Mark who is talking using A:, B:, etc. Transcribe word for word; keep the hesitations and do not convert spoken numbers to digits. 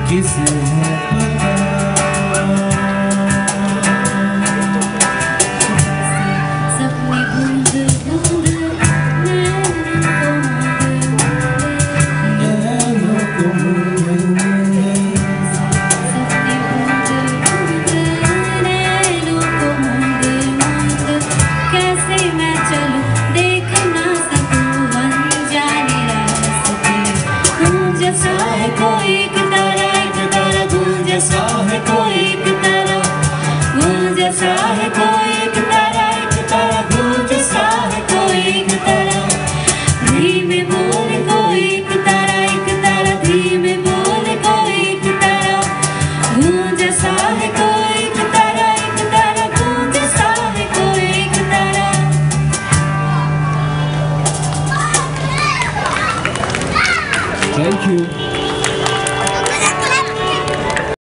A: किसे है पता।
B: सपने बूंद बूंद
A: नैनों को मूंदे,
B: सपने बूंद बूंद नैनों को मूंद मूंद कैसे मैं चलूं देख ना सकूं अनजाने रास्ते। गूंज सा है कोई इकतारा इकतारा गूंज सा है कोई इकतारा गूंज सा है कोई इकतारा इकतारा गूंज सा है कोई इकतारा। धीमे बोल कोई इकतारा इकतारा धीमे बोल कोई इकतारा गूंज सा है कोई इकतारा इकतारा गूंज सा है कोई इकतारा।
A: Thank you.